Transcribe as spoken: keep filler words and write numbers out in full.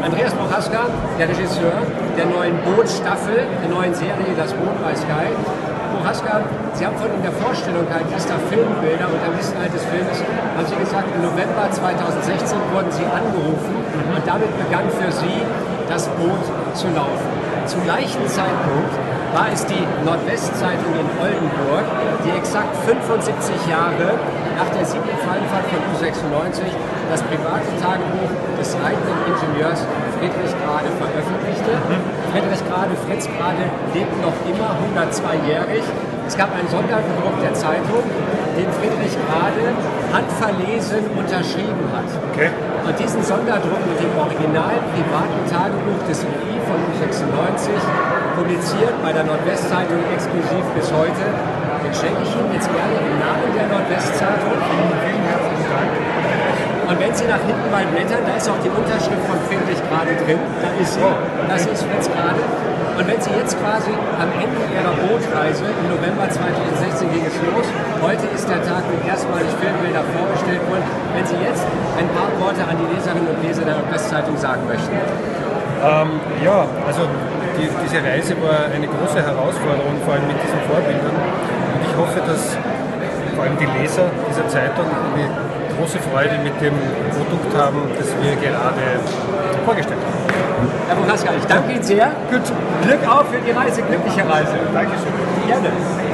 Andreas Prochaska, der Regisseur der neuen Boot-Staffel, der neuen Serie Das Boot bei Sky. Prochaska, Sie haben von in der Vorstellung halt erster Filmbilder und am Inhalt des Films, haben Sie gesagt, im November zweitausendsechzehn wurden Sie angerufen und damit begann für Sie das Boot zu laufen. Zum gleichen Zeitpunkt war es die Nordwestzeitung in Oldenburg, die exakt fünfundsiebzig Jahre nach der siebten Fallenfahrt von U sechsundneunzig das private Tagebuch des leitenden Ingenieurs Friedrich Grade veröffentlichte. Mhm. Friedrich Grade, Fritz Grade, lebt noch immer hundertzweijährig. Es gab einen Sonderdruck der Zeitung, den Friedrich Grade handverlesen unterschrieben hat. Okay. Und diesen Sonderdruck mit dem original privaten Tagebuch des U I von U sechsundneunzig, publiziert bei der Nordwestzeitung exklusiv bis heute, den schenke ich Ihnen jetzt gerne im Namen der Nordwestzeitung. Vielen herzlichen Dank. Und wenn Sie nach hinten mal blättern, da ist auch die Unterschrift von Friedrich Grade drin. Da ist sie. Das ist Fritz Grade. Und wenn Sie jetzt quasi am Ende Ihrer Bootreise im November zweitausendsechzehn ging es los, heute ist der Tag, wo erstmalig Filmbilder vorgestellt wurden, wenn Sie jetzt ein paar Worte an die Leserinnen und Leser der Nordwestzeitung sagen möchten. Ähm, ja, also die, diese Reise war eine große Herausforderung, vor allem mit diesen Vorbildern. Und ich hoffe, dass vor allem die Leser dieser Zeitung eine große Freude mit dem Produkt haben, das wir gerade vorgestellt haben. Herr Prochaska, ich danke Ihnen sehr. Gut. Glück auf für die Reise, glückliche Reise. Dankeschön. Gerne.